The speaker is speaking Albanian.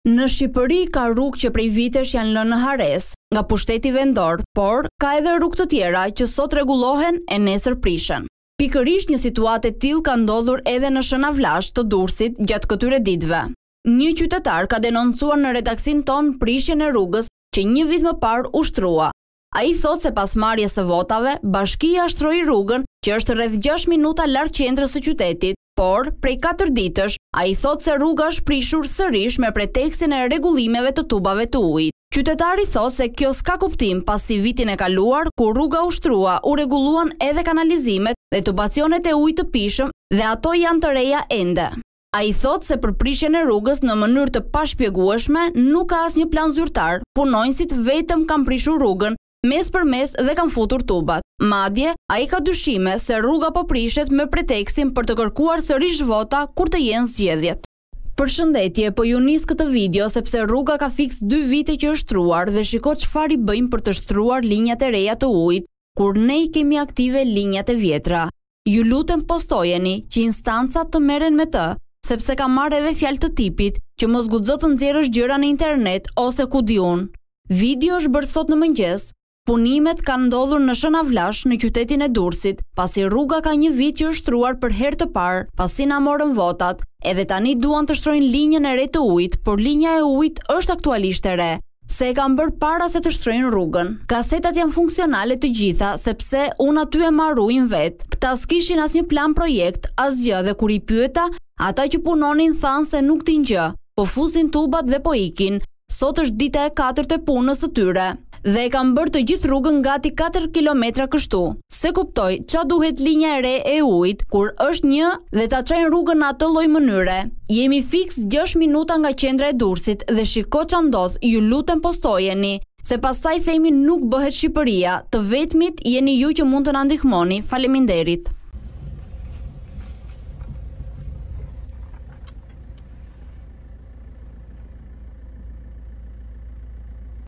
Në Shqipëri ka rrugë që prej vitesh janë lënë në hares nga pushteti vendor, por ka edhe rrugë të tjera që sot rregullohen e nesër prishen. Pikërisht një situatë e tillë ka ndodhur edhe në Shënavllash të Durrësit gjatë këtyre ditëve. Një qytetar ka denoncuar në redaksin ton prishjen e rrugës që një vit më parë ushtrua. Ai thotë se pas marrjes së votave, bashkia shtroi rrugën që është rreth 6 minuta larg qendrës së qytetit, por prej 4 ditësh ai thotë se rruga është prishur sërish me pretekstin e rregullimeve të tubave të ujit. Qytetari thotë se kjo s'ka kuptim pasi vitin e kaluar kur rruga ushtrua u rregulluan edhe kanalizimet dhe tubacionet e ujit të pishëm dhe ato janë të reja ende. Ai thotë se për prishjen e rrugës në mënyrë të pashpjegueshme nuk ka asnjë plan zyrtar, punonjësit vetëm kanë prishur rrugën mes për mes dhe kanë futur tubat. Madje, ai ka dyshime se rruga po prishet me pretekstin për të kërkuar sërish vota kur të jenë zgjedhjet. Përshëndetje, po ju nis këtë video sepse rruga ka fiks 2 vite që është shtruar dhe shiko çfarë i bëjmë për të shtruar linjat e reja të ujit, kur ne i kemi aktive linjat e vjetra. Ju lutem postojeni që instancat të merren me të, sepse ka marrë edhe fjalë të tipit që mos guxo të nxjerrësh gjëra në internet ose ku diun. Video është bërë sot në mëngjes. Punimet kanë ndodhur në Shënavllash në qytetin e Durrësit, pasi rruga ka një vit që është shtruar për herë të parë, pasi na morën votat, edhe tani duan të shtrojnë linjën e re të ujit, por linja e ujit është aktualisht e re, se e kanë bërë para se të shtrojnë rrugën. Kasetat janë funksionale të gjitha, sepse unë aty e marruin vetë. Këta s'kishin asnjë plan projekt, asgjë dhe kur i pyeta, ata që punonin thanë se nuk din gjë, po fusin tubat dhe po ikin. Sot është dita e 4 e punës së tyre dhe e kanë bërë të gjithë rrugën gati 4 kilometra kështu. Se kuptoj ç'a duhet linja e re e ujit kur është një dhe ta çajnë rrugën në atë lloj mënyre. Jemi fiks 6 minuta nga qendra e Durrësit dhe shiko ç'a ndodh, ju lutem postojeni, se pastaj themi nuk bëhet Shqipëria, të vetmit jeni ju që mund të na ndihmoni. Faleminderit.